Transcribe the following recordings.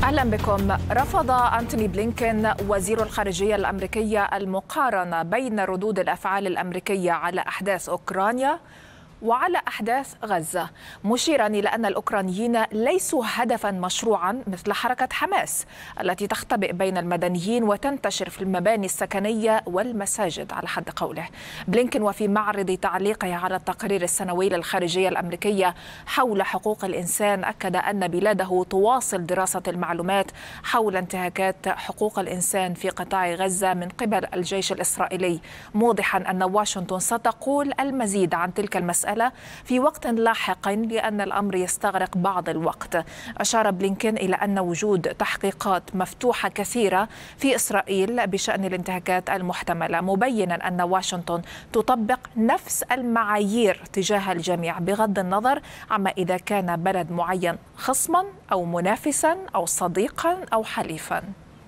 أهلا بكم. رفض أنتوني بلينكين وزير الخارجية الأمريكية المقارنة بين ردود الأفعال الأمريكية على أحداث أوكرانيا وعلى أحداث غزة، مشيرا إلى أن الأوكرانيين ليسوا هدفا مشروعا مثل حركة حماس التي تختبئ بين المدنيين وتنتشر في المباني السكنية والمساجد على حد قوله. بلينكين وفي معرض تعليقه على التقرير السنوي للخارجية الأمريكية حول حقوق الإنسان أكد أن بلاده تواصل دراسة المعلومات حول انتهاكات حقوق الإنسان في قطاع غزة من قبل الجيش الإسرائيلي، موضحا أن واشنطن ستقول المزيد عن تلك المسألة في وقت لاحق لأن الأمر يستغرق بعض الوقت. أشار بلينكين إلى أن وجود تحقيقات مفتوحة كثيرة في إسرائيل بشأن الانتهاكات المحتملة، مبينا أن واشنطن تطبق نفس المعايير تجاه الجميع بغض النظر عما إذا كان بلد معين خصما أو منافسا أو صديقا أو حليفا.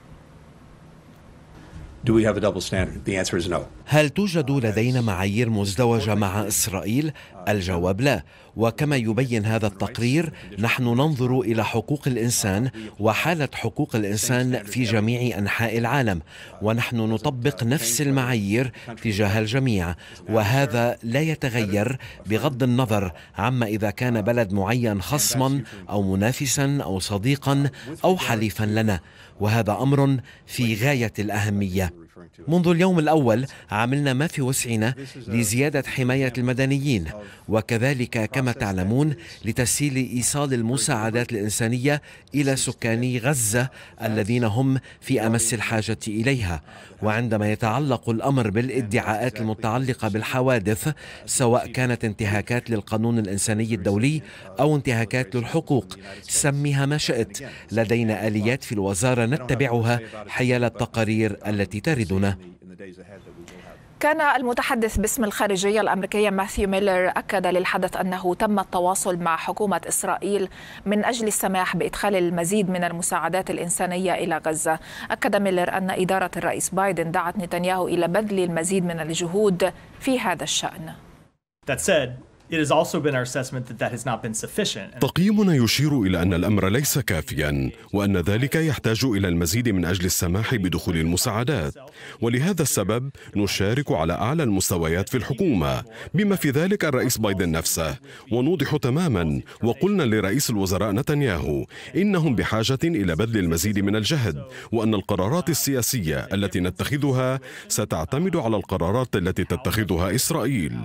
Do we have a double standard? The answer is no. هل توجد لدينا معايير مزدوجة مع إسرائيل؟ الجواب لا. وكما يبين هذا التقرير، نحن ننظر إلى حقوق الإنسان وحالة حقوق الإنسان في جميع أنحاء العالم، ونحن نطبق نفس المعايير تجاه الجميع، وهذا لا يتغير بغض النظر عما إذا كان بلد معين خصما أو منافسا أو صديقا أو حليفا لنا، وهذا أمر في غاية الأهمية. منذ اليوم الأول عملنا ما في وسعنا لزيادة حماية المدنيين، وكذلك كما تعلمون لتسهيل إيصال المساعدات الإنسانية إلى سكان غزة الذين هم في أمس الحاجة إليها. وعندما يتعلق الأمر بالادعاءات المتعلقة بالحوادث، سواء كانت انتهاكات للقانون الإنساني الدولي أو انتهاكات للحقوق، سميها ما شئت، لدينا آليات في الوزارة نتبعها حيال التقارير التي تردنا. كان المتحدث باسم الخارجية الأمريكية ماثيو ميلر أكد للحدث أنه تم التواصل مع حكومة إسرائيل من أجل السماح بإدخال المزيد من المساعدات الإنسانية إلى غزة. أكد ميلر أن إدارة الرئيس بايدن دعت نتنياهو إلى بذل المزيد من الجهود في هذا الشأن. تقييمنا يشير إلى أن الأمر ليس كافيا، وأن ذلك يحتاج إلى المزيد من أجل السماح بدخول المساعدات، ولهذا السبب نشارك على أعلى المستويات في الحكومة بما في ذلك الرئيس بايدن نفسه، ونوضح تماما وقلنا لرئيس الوزراء نتنياهو إنهم بحاجة إلى بذل المزيد من الجهد، وأن القرارات السياسية التي نتخذها ستعتمد على القرارات التي تتخذها إسرائيل.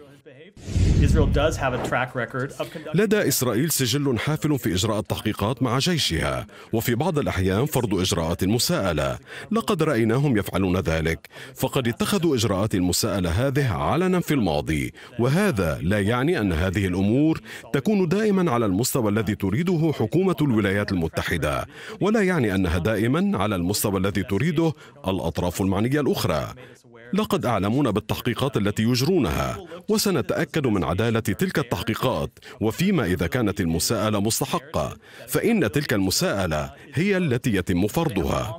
لدى إسرائيل سجل حافل في إجراء التحقيقات مع جيشها، وفي بعض الأحيان فرض إجراءات المساءلة. لقد رأيناهم يفعلون ذلك، فقد اتخذوا إجراءات المساءلة هذه علنا في الماضي، وهذا لا يعني أن هذه الأمور تكون دائما على المستوى الذي تريده حكومة الولايات المتحدة، ولا يعني أنها دائما على المستوى الذي تريده الأطراف المعنية الأخرى. لقد أعلمونا بالتحقيقات التي يجرونها، وسنتأكد من عدالة تلك التحقيقات، وفيما إذا كانت المساءلة مستحقة فإن تلك المساءلة هي التي يتم فرضها.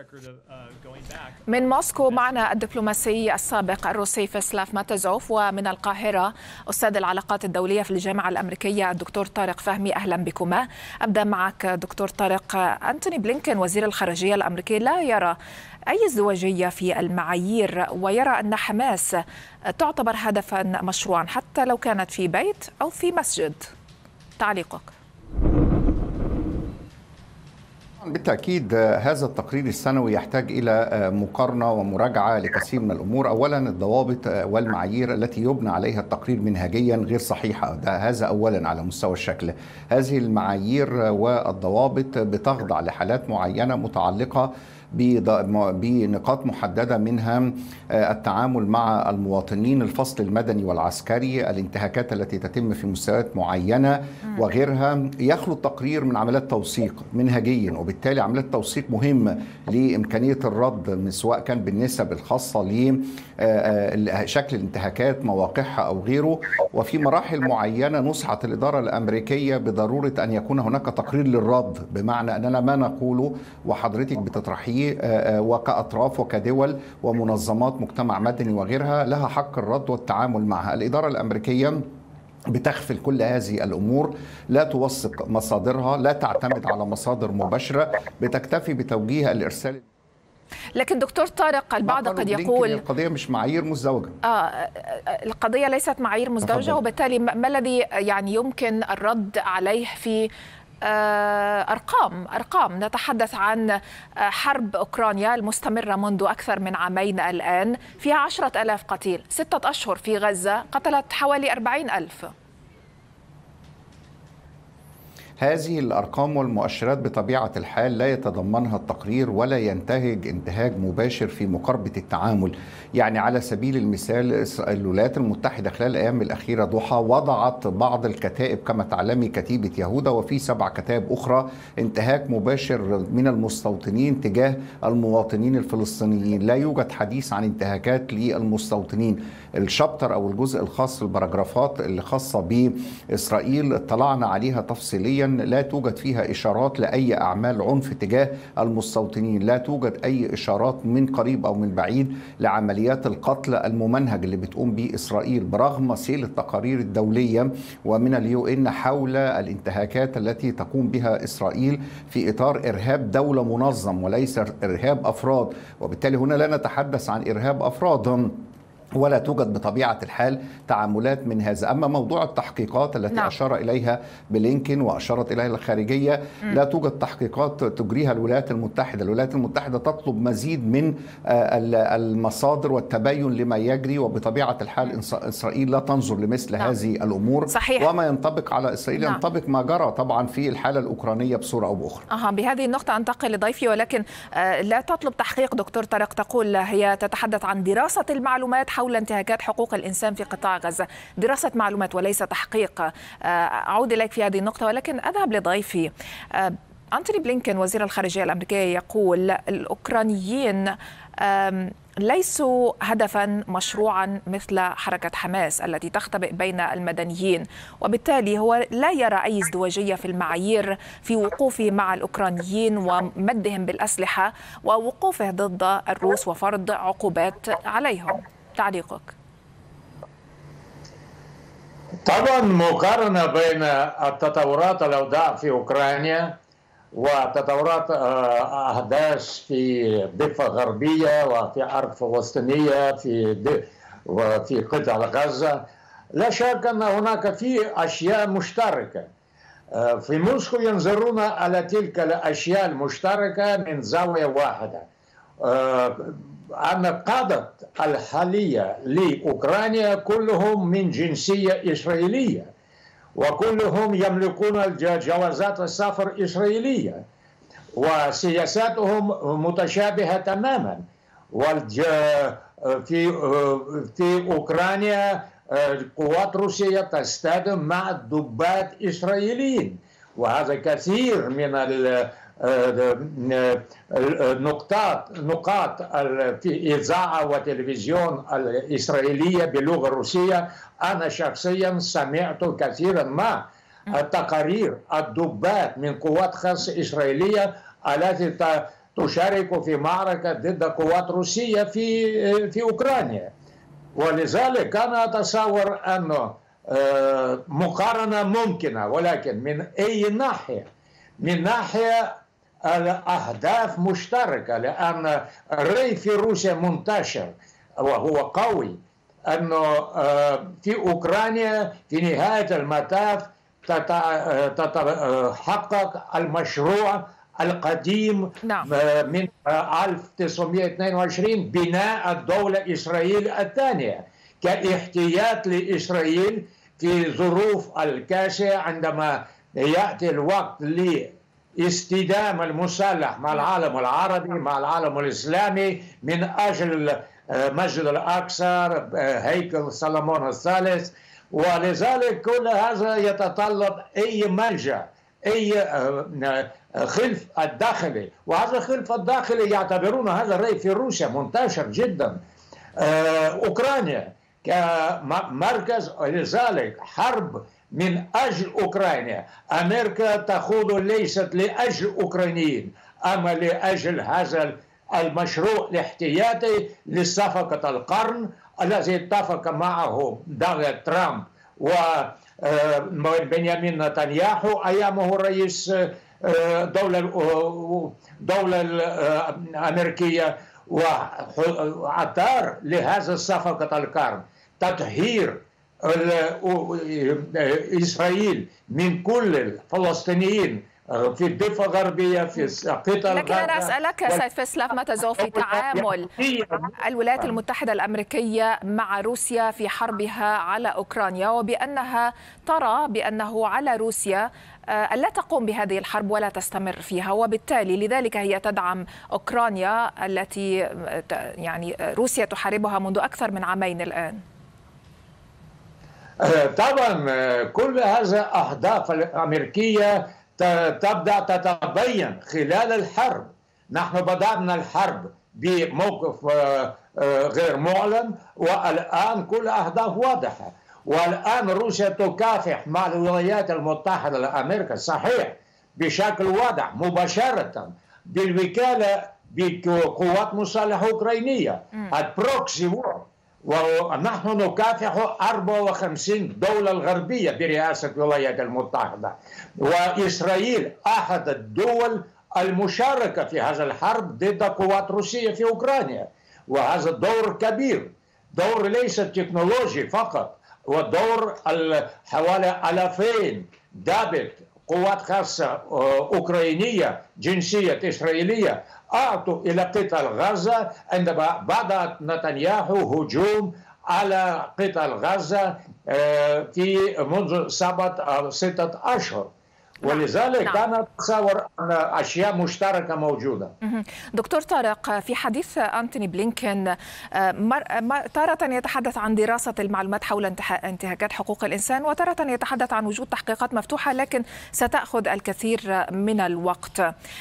من موسكو معنا الدبلوماسي السابق الروسي فيسلاف ماتزوف، ومن القاهرة أستاذ العلاقات الدولية في الجامعة الأمريكية الدكتور طارق فهمي. أهلا بكما. أبدأ معك دكتور طارق. أنتوني بلينكين وزير الخارجية الأمريكي لا يرى أي ازدواجية في المعايير، ويرى أن حماس تعتبر هدفا مشروعا حتى لو كانت في بيت أو في مسجد. تعليقك؟ بالتأكيد هذا التقرير السنوي يحتاج إلى مقارنة ومراجعة لكثير من الأمور. أولا الضوابط والمعايير التي يبنى عليها التقرير منهجيا غير صحيحة، هذا أولا على مستوى الشكل. هذه المعايير والضوابط بتخضع لحالات معينة متعلقة بنقاط محددة، منها التعامل مع المواطنين، الفصل المدني والعسكري، الانتهاكات التي تتم في مستويات معينة وغيرها. يخلو التقرير من عمليات توثيق منهجيا، وبالتالي عمليات توثيق مهمة لإمكانية الرد، سواء كان بالنسب الخاصة لشكل الانتهاكات مواقعها أو غيره. وفي مراحل معينة نصحت الإدارة الأمريكية بضرورة أن يكون هناك تقرير للرد، بمعنى أننا ما نقوله وحضرتك بتطرحيه وكأطراف وكدول ومنظمات مجتمع مدني وغيرها لها حق الرد والتعامل معها. الإدارة الأمريكية بتغفل كل هذه الأمور، لا توثق مصادرها، لا تعتمد على مصادر مباشرة، بتكتفي بتوجيه الإرسال. لكن دكتور طارق، البعض قد يقول القضية مش معايير مزدوجة. القضية ليست معايير مزدوجة، وبالتالي ما الذي يعني يمكن الرد عليه في أرقام نتحدث عن حرب أوكرانيا المستمرة منذ أكثر من عامين الآن، فيها 10,000 قتيل، 6 أشهر في غزة قتلت حوالي 40,000. هذه الأرقام والمؤشرات بطبيعة الحال لا يتضمنها التقرير ولا ينتهج انتهاج مباشر في مقاربة التعامل. يعني على سبيل المثال الولايات المتحدة خلال الأيام الأخيرة ضحى وضعت بعض الكتائب كما تعلمي كتيبة يهوذا وفي 7 كتائب أخرى انتهاك مباشر من المستوطنين تجاه المواطنين الفلسطينيين. لا يوجد حديث عن انتهاكات للمستوطنين. الشابتر أو الجزء الخاص البراجرافات اللي خاصة بإسرائيل اطلعنا عليها تفصيليا، لا توجد فيها إشارات لأي أعمال عنف تجاه المستوطنين، لا توجد أي إشارات من قريب أو من بعيد لعمليات القتل الممنهج اللي بتقوم به إسرائيل، برغم سيل التقارير الدولية ومن الUN حول الانتهاكات التي تقوم بها إسرائيل في إطار إرهاب دولة منظم وليس إرهاب أفراد. وبالتالي هنا لا نتحدث عن إرهاب أفراد ولا توجد بطبيعة الحال تعاملات من هذا. أما موضوع التحقيقات التي أشار إليها بلينكن وأشارت إليها الخارجية، لا توجد تحقيقات تجريها الولايات المتحدة. الولايات المتحدة تطلب مزيد من المصادر والتباين لما يجري، وبطبيعة الحال إسرائيل لا تنظر لمثل هذه الأمور. صحيح. وما ينطبق على إسرائيل ينطبق ما جرى طبعا في الحالة الأوكرانية بصورة أو بأخرى. بهذه النقطة أنتقل لضيفي، ولكن لا تطلب تحقيق دكتور طارق، تقول هي تتحدث عن دراسة المعلومات حول انتهاكات حقوق الإنسان في قطاع غزة، دراسة معلومات وليس تحقيق. أعود إليك في هذه النقطة، ولكن أذهب لضيفي. أنتوني بلينكن وزير الخارجية الأمريكي يقول الأوكرانيين ليسوا هدفا مشروعا مثل حركة حماس التي تختبئ بين المدنيين، وبالتالي هو لا يرى أي ازدواجية في المعايير في وقوفه مع الأوكرانيين ومدهم بالأسلحة ووقوفه ضد الروس وفرض عقوبات عليهم. تعليقك؟ طبعا مقارنة بين التطورات الأوضاع في أوكرانيا وتطورات أحداث في الضفة الغربية وفي أرض فلسطينية وفي قطاع غزة، لا شك أن هناك في أشياء مشتركة. في موسكو ينظرون على تلك الأشياء المشتركة من زاوية واحدة، أن القادة الحالية لأوكرانيا كلهم من جنسية إسرائيلية، وكلهم يملكون جوازات السفر إسرائيلية، وسياساتهم متشابهة تماما. في أوكرانيا قوات روسية تصطدم مع ضباط إسرائيليين، وهذا كثير من نقاط في إذاعة وتلفزيون الإسرائيلية باللغة الروسية. أنا شخصيا سمعت كثيرا ما التقارير الضباط من قوات خاصة إسرائيلية التي تشارك في معركة ضد قوات روسية في أوكرانيا. ولذلك أنا أتصور أن مقارنة ممكنة، ولكن من أي ناحية؟ من ناحية الأهداف مشتركة، لأن الرأي في روسيا منتشر وهو قوي أنه في أوكرانيا في نهاية المطاف تتحقق المشروع القديم من 1922 بناء الدولة إسرائيل الثانية كاحتياط لإسرائيل في ظروف الكاسة، عندما يأتي الوقت لاستدام المسلح مع العالم العربي مع العالم الإسلامي من أجل مسجد الأقصى، هيكل سليمان الثالث. ولذلك كل هذا يتطلب أي ملجأ، أي خلف الداخلي، وهذا الخلف الداخلي يعتبرون هذا الرأي في روسيا منتشر جدا. أوكرانيا كمركز، لذلك حرب من أجل أوكرانيا. أمريكا تخوض ليست لأجل أوكرانيين، أما لأجل هذا المشروع الاحتياطي لصفقة القرن الذي اتفق معه دونالد ترامب وبنيامين نتنياهو أيامه رئيس دولة الأمريكية، وعثار لهذا صفقة القرن تطهير إسرائيل من كل الفلسطينيين في الضفة الغربية في قطاع غزة. لكن أنا أسألك سيد فيصلف، ما تزال في تعامل الولايات المتحدة الأمريكية مع روسيا في حربها على أوكرانيا، وبأنها ترى بأنه على روسيا ألا تقوم بهذه الحرب ولا تستمر فيها، وبالتالي لذلك هي تدعم أوكرانيا التي يعني روسيا تحاربها منذ أكثر من عامين الآن. طبعا كل هذه الأهداف الأمريكية تبدأ تتبين خلال الحرب. نحن بدأنا الحرب بموقف غير معلن، والآن كل أهداف واضحة. والآن روسيا تكافح مع الولايات المتحدة الأمريكية صحيح بشكل واضح مباشرة بالوكالة بقوات مسلحة أوكرانية البروكسي وور، ونحن نكافح 54 دولة الغربية برئاسة الولايات المتحدة، وإسرائيل أحد الدول المشاركة في هذا الحرب ضد قوات روسية في أوكرانيا. وهذا دور كبير، دور ليس تكنولوجي فقط، ودور حوالي 2000 ضابط قوات خاصة أوكرانية جنسية إسرائيلية أعطوا إلى قطاع غزة عندما بدأت نتنياهو هجوم على قطاع غزة في منذ 7 أو 6 أشهر، ولذلك كانت تصور أن أشياء مشتركة موجودة. دكتور طارق، في حديث أنتوني بلينكين تارة يتحدث عن دراسة المعلومات حول انتهاكات حقوق الإنسان، وتارة يتحدث عن وجود تحقيقات مفتوحة لكن ستأخذ الكثير من الوقت.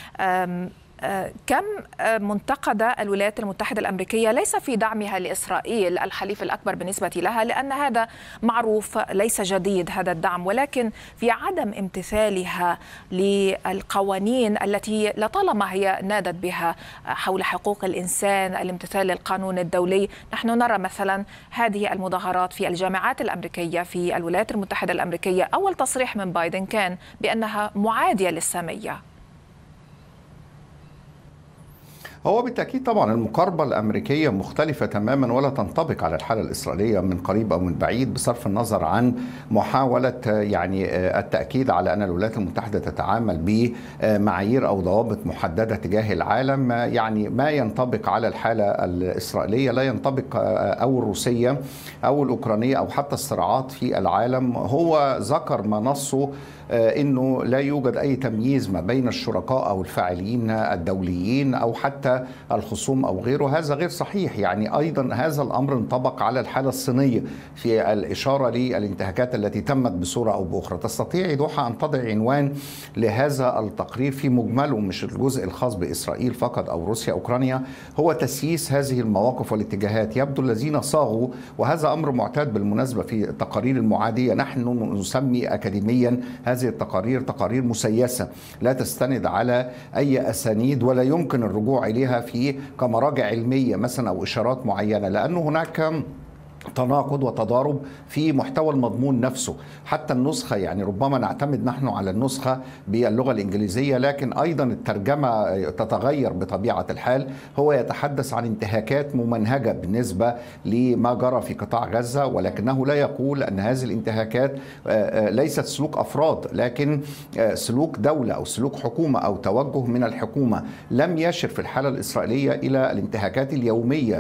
كم منتقدة الولايات المتحدة الأمريكية ليس في دعمها لإسرائيل الحليف الأكبر بالنسبة لها، لأن هذا معروف ليس جديد هذا الدعم، ولكن في عدم امتثالها للقوانين التي لطالما هي نادت بها حول حقوق الإنسان، الامتثال للقانون الدولي. نحن نرى مثلا هذه المظاهرات في الجامعات الأمريكية في الولايات المتحدة الأمريكية، أول تصريح من بايدن كان بأنها معادية للسامية. هو بالتأكيد طبعا المقاربة الأمريكية مختلفة تماما ولا تنطبق على الحالة الإسرائيلية من قريب أو من بعيد، بصرف النظر عن محاولة يعني التأكيد على أن الولايات المتحدة تتعامل بمعايير أو ضوابط محددة تجاه العالم. يعني ما ينطبق على الحالة الإسرائيلية لا ينطبق أو الروسية أو الأوكرانية أو حتى الصراعات في العالم. هو ذكر ما نصه إنه لا يوجد أي تمييز ما بين الشركاء أو الفاعلين الدوليين أو حتى الخصوم أو غيره. هذا غير صحيح. يعني أيضا هذا الأمر انطبق على الحالة الصينية في الإشارة للانتهاكات التي تمت بصورة أو بأخرى. تستطيع دوحة أن تضع عنوان لهذا التقرير في مجمله، مش الجزء الخاص بإسرائيل فقط أو روسيا أوكرانيا، هو تسييس هذه المواقف والاتجاهات. يبدو الذين صاغوا، وهذا أمر معتاد بالمناسبة في التقارير المعادية، نحن نسمي أكاديميا هذه التقارير تقارير مسيسة لا تستند على أي أسانيد ولا يمكن الرجوع إليها في كمراجع علمية مثلا أو إشارات معينة، لأنه هناك تناقض وتضارب في محتوى المضمون نفسه. حتى النسخة يعني ربما نعتمد نحن على النسخة باللغة الإنجليزية، لكن أيضا الترجمة تتغير بطبيعة الحال. هو يتحدث عن انتهاكات ممنهجة بالنسبة لما جرى في قطاع غزة، ولكنه لا يقول أن هذه الانتهاكات ليست سلوك أفراد، لكن سلوك دولة أو سلوك حكومة أو توجه من الحكومة. لم يشر في الحالة الإسرائيلية إلى الانتهاكات اليومية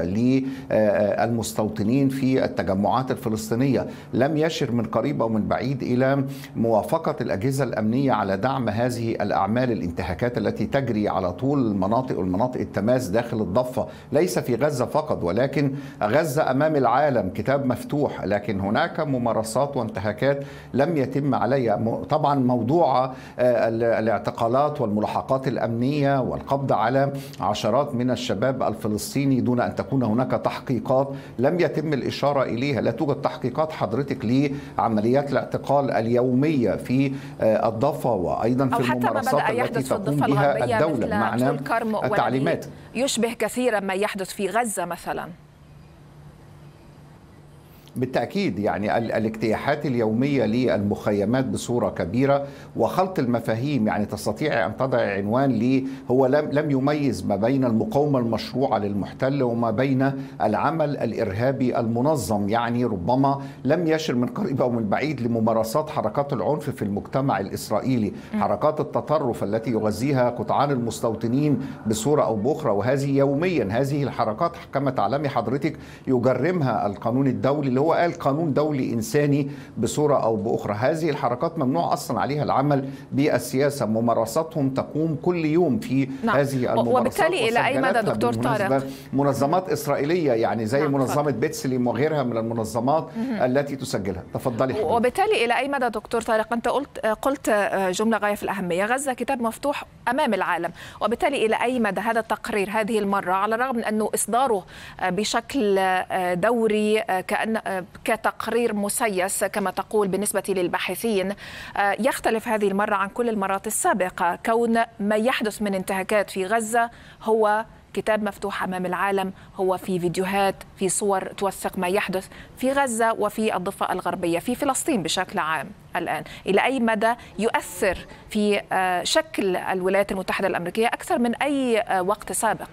للمستوطنين في التجمعات الفلسطينية، لم يشر من قريب أو من بعيد إلى موافقة الأجهزة الأمنية على دعم هذه الأعمال الانتهاكات التي تجري على طول المناطق والمناطق التماس داخل الضفة، ليس في غزة فقط، ولكن غزة أمام العالم كتاب مفتوح. لكن هناك ممارسات وانتهاكات لم يتم عليها. طبعا موضوع الاعتقالات والملاحقات الأمنية والقبض على عشرات من الشباب الفلسطيني دون أن تكون هناك تحقيقات لم يتم الإشارة إليها. لا توجد تحقيقات حضرتك لعمليات الاعتقال اليومية في الضفة وأيضا في الممارسات التي تقوم بها الدولة معنى التعليمات. يشبه كثيرا ما يحدث في غزة مثلا. بالتأكيد يعني الاجتياحات اليومية للمخيمات بصورة كبيرة وخلط المفاهيم، يعني تستطيع أن تضع عنوان لي هو لم يميز ما بين المقاومة المشروعة للمحتل وما بين العمل الإرهابي المنظم، يعني ربما لم يشر من قريب أو من بعيد لممارسات حركات العنف في المجتمع الإسرائيلي، حركات التطرف التي يغذيها قطعان المستوطنين بصورة أو بأخرى، وهذه يوميا هذه الحركات كما تعلمي حضرتك يجرمها القانون الدولي اللي هو قال قانون دولي إنساني بصورة أو بأخرى. هذه الحركات ممنوع أصلا عليها العمل بالسياسة، ممارساتهم تقوم كل يوم في هذه الممارسات. وبالتالي إلى أي مدى دكتور طارق منظمات إسرائيلية يعني زي منظمة بيتسليم وغيرها من المنظمات التي تسجلها. تفضلي حضرتك. وبالتالي إلى أي مدى دكتور طارق أنت قلت جملة غاية في الأهمية، غزة كتاب مفتوح أمام العالم، وبالتالي إلى أي مدى هذا التقرير هذه المرة على الرغم من أنه إصداره بشكل دوري كتقرير مسيس كما تقول بالنسبة للباحثين يختلف هذه المرة عن كل المرات السابقة، كون ما يحدث من انتهاكات في غزة هو كتاب مفتوح أمام العالم، هو في فيديوهات في صور توثق ما يحدث في غزة وفي الضفة الغربية في فلسطين بشكل عام الآن. إلى أي مدى يؤثر في شكل الولايات المتحدة الأمريكية أكثر من أي وقت سابق؟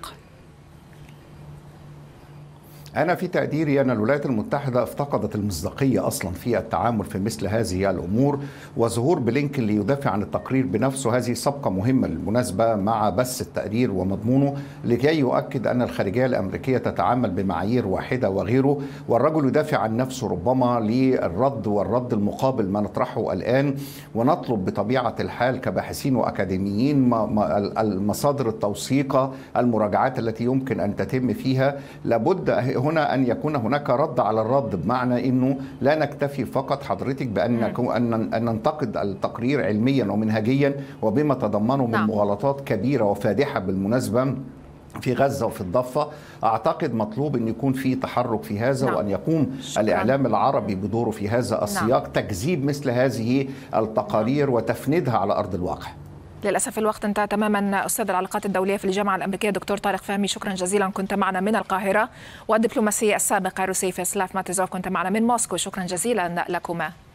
أنا في تقديري أن الولايات المتحدة افتقدت المصداقية أصلا في التعامل في مثل هذه الأمور، وظهور بلينكن ليدافع عن التقرير بنفسه هذه صفقة مهمة بالمناسبة مع بث التقرير ومضمونه لكي يؤكد أن الخارجية الأمريكية تتعامل بمعايير واحدة وغيره، والرجل يدافع عن نفسه ربما للرد والرد المقابل ما نطرحه الآن، ونطلب بطبيعة الحال كباحثين وأكاديميين المصادر التوثيقة، المراجعات التي يمكن أن تتم فيها. لابد هنا أن يكون هناك رد على الرد، بمعنى أنه لا نكتفي فقط حضرتك بأن ننتقد التقرير علميا ومنهجيا وبما تضمنه من مغالطات كبيرة وفادحة بالمناسبة في غزة وفي الضفة. أعتقد مطلوب أن يكون في تحرك في هذا وأن يقوم الإعلام العربي بدوره في هذا السياق، تكذيب مثل هذه التقارير وتفنيدها على أرض الواقع. للأسف الوقت انتهى تماما. أستاذ العلاقات الدولية في الجامعة الأمريكية دكتور طارق فهمي، شكرا جزيلا، كنت معنا من القاهرة. والدبلوماسي السابق الروسي فيسلاف ماتيزوف كنت معنا من موسكو، شكرا جزيلا لكما.